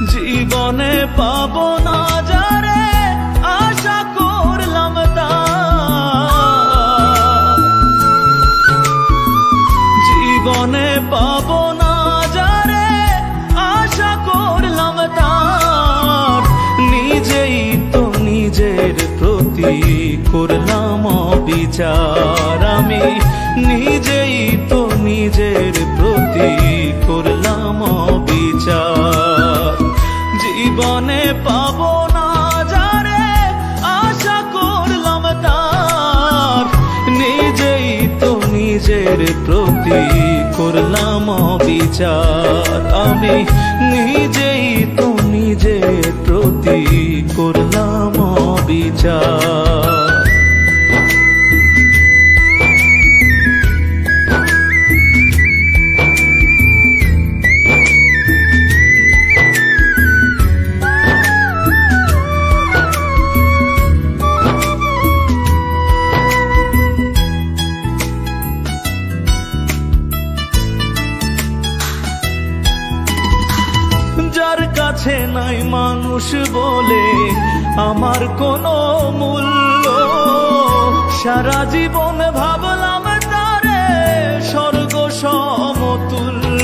জীবনে পাবো না যারে আশা করলাম তার, জীবনে পাবো না যারে আশা করলাম তার, নিজেই তো নিজের প্রতি করলাম অবিচার। আমি নিজেই তো নিজের প্রতি করলাম অবিচার। জীবনে পাবো না যারে আশা করলাম তার, নিজেই তো নিজের প্রতি করলাম অবিচার। আমি নিজেই তো নিজের প্রতি করলাম অবিচার। যার কাছে নাই মানুষ বলে আমার কোনো মূল্য, সারা জীবন ভাবলাম তারে স্বর্গ সমতুল্য।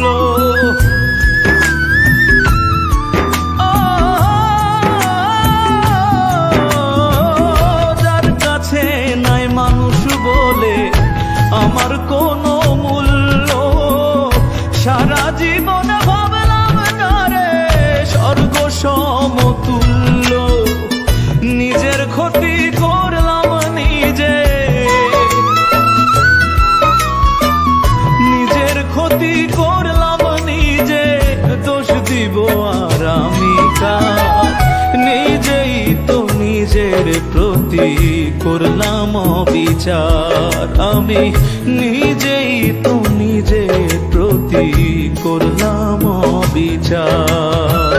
যার কাছে নাই মানুষ বলে আমার কোনো মূল্য, সারা জীবন স্বর্গ সমতুল্য। নিজের ক্ষতি করলাম নিজে, নিজের ক্ষতি করলাম নিজে, দোষ দিব আর আমি কার? নিজেই তো নিজের প্রতি করলাম অবিচার। আমি নিজেই তো নিজের প্রতি করলাম অবিচার।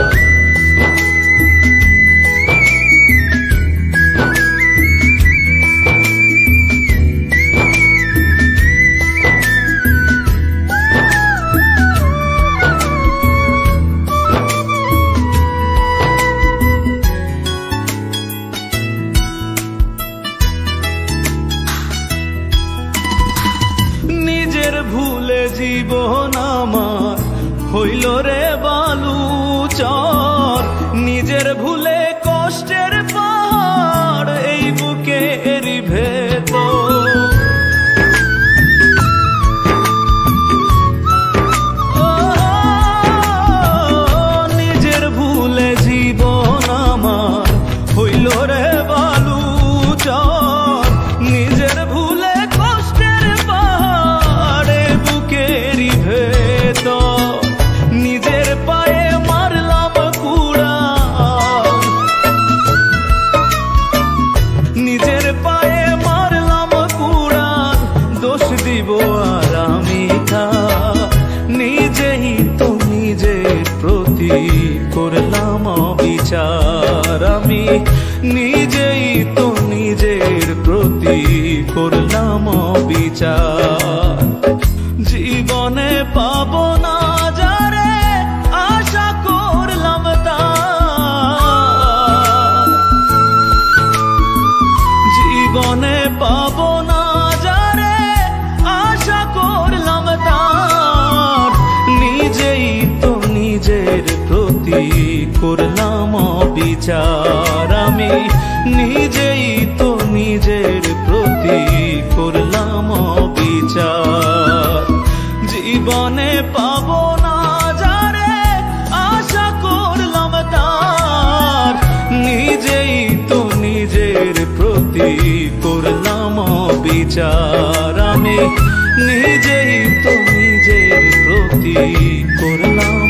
নিজের ভুলে জীবন আমার হইল রে বালুচর, নিজের ভুলে কষ্টের পাহাড় এই বুকের ভেতর। নিজের ভুলে জীবন আমার হইল রে বালুচর, নিজের ভুলে কষ্টের পাহাড়ে বুকের ভেতর। নিজের পায়ে মারলাম কুড়া, নিজের পায়ে মারলাম কুড়া, দোষ দিব আর আমি কার? নিজেই তো নিজের প্রতি করলাম অবিচার। আমি নিজেই তো নিজের প্রতি করলাম অবিচার। জীবনে পাবো না যারে আশা করলাম তার, জীবনে পাবো না যারে আশা করলাম তার, নিজেই তো নিজের প্রতি করলাম অবিচার। আমি নিজেই তো নিজের প্রতি করলাম অবিচার। জীবনে পাবো না যারে আশা করলাম তার, নিজেই তো নিজের প্রতি করলাম অবিচার। আমি নিজেই তো নিজের প্রতি করলাম